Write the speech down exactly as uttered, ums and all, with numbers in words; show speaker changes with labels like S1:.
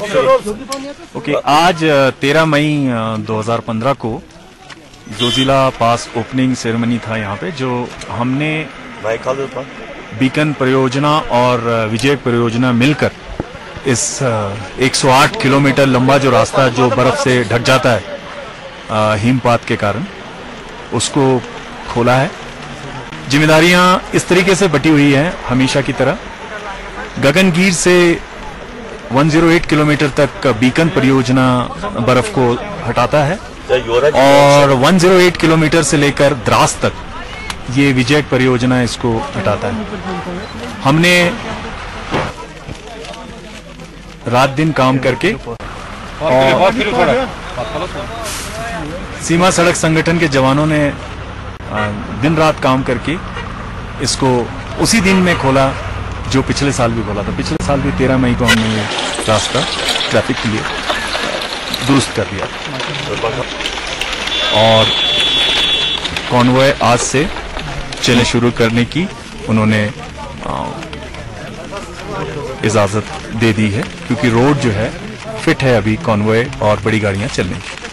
S1: Okay, आज तेरह मई दो हज़ार पंद्रह को जोजिला पास ओपनिंग सेरेमनी था यहाँ पे, जो हमने बीकन परियोजना और विजय परियोजना मिलकर इस एक सौ आठ किलोमीटर लंबा जो रास्ता जो बर्फ से ढक जाता है हिमपात के कारण, उसको खोला है। जिम्मेदारियां इस तरीके से बटी हुई हैं हमेशा की तरह। गगनगीर से एक सौ आठ किलोमीटर तक बीकन परियोजना बर्फ को हटाता है और एक सौ आठ किलोमीटर से लेकर द्रास तक ये विजय परियोजना इसको हटाता है। हमने रात दिन काम करके और सीमा सड़क संगठन के जवानों ने दिन रात काम करके इसको उसी दिन में खोला जो पिछले साल भी खोला था। पिछले साल भी तेरह मई को हमने ये रास्ता ट्रैफिक के लिए दुरुस्त कर दिया और कॉन्वॉय आज से चलने शुरू करने की उन्होंने इजाजत दे दी है, क्योंकि रोड जो है फिट है अभी कॉन्वॉय और बड़ी गाड़ियां चलने की।